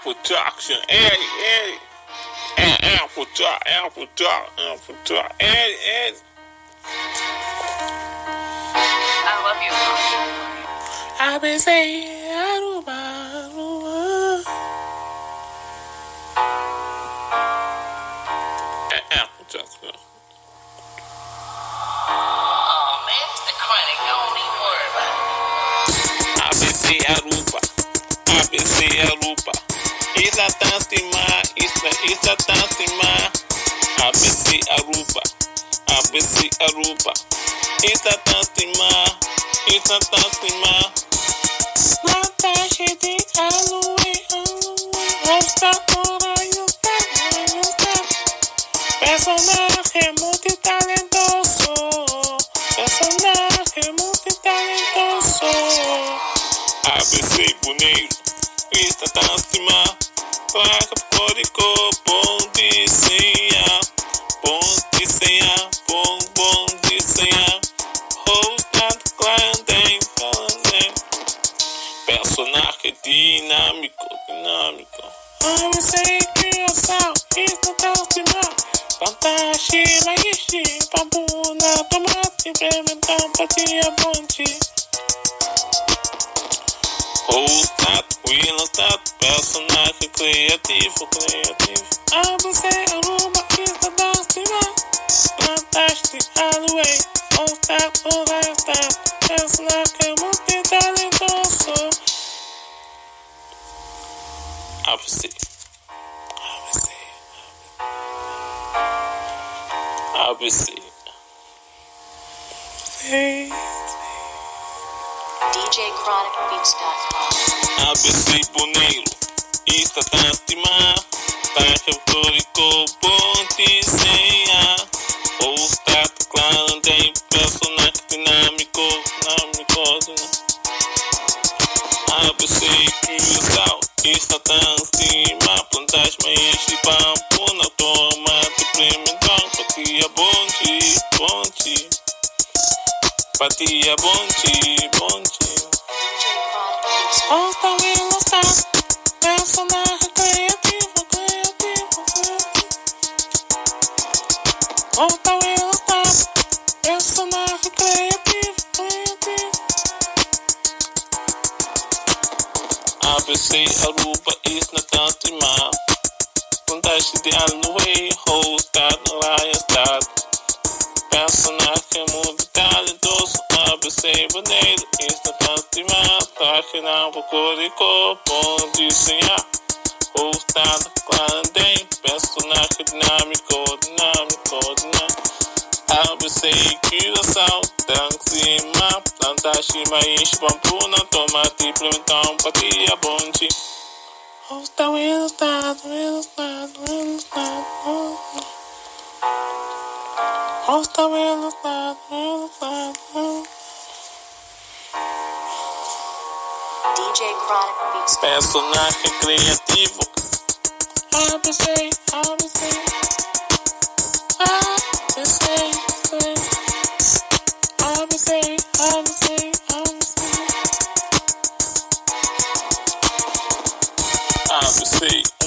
Production, Eddie. Apple Talk, Eddie. I love you. I've been saying, Aruba. Apple Talk. Oh man, it's the chronic. I don't even worry about it. I've been saying Aruba. Isla Tanzima, Isla Tanzima. ABC Aruba. Isla Tanzima. Montage de personaje multitalentoso. ABC Boneiro. Isla Tanzima. Placa código, bom de senha. Rostado clandem. Personagem dinâmico. ABC criação, Isla Tanzima. Fantasia, maishi, pambuna, tomate, implementar, patia, ponte. Rostado, personagem criativo. ABC, Aruba, Isla Tanzima. Fantástico, Halloween. Rostado, personagem multitalentoso. ABC. DJChronicBeats.com. ABC Boneiro, Isla Tanzima. Placa código, ponte senha. Rostado clandem, personagem dinâmico. ABC criação, Isla Tanzima. Plantagem, maishi, pambuna, tomate, implementar, patia, ponte. Patia, ponte. Rostado, personagem criativo. Rostado, personagem criativo. ABC, Aruba, Isla Tanzima. Plantagem de Halloween, rostado, personagem multitalentoso. ABC Boneiro, Isla Tanzima. Página código, bom de senha. Rostado clandem, personagem dinâmico. ABC criação, Tanzima. Plantagem, maishi, pambuna, tomate, implementar, patia, ponte. Rostado. DJChronicBeats. Personagem criativo. ABC. ABC.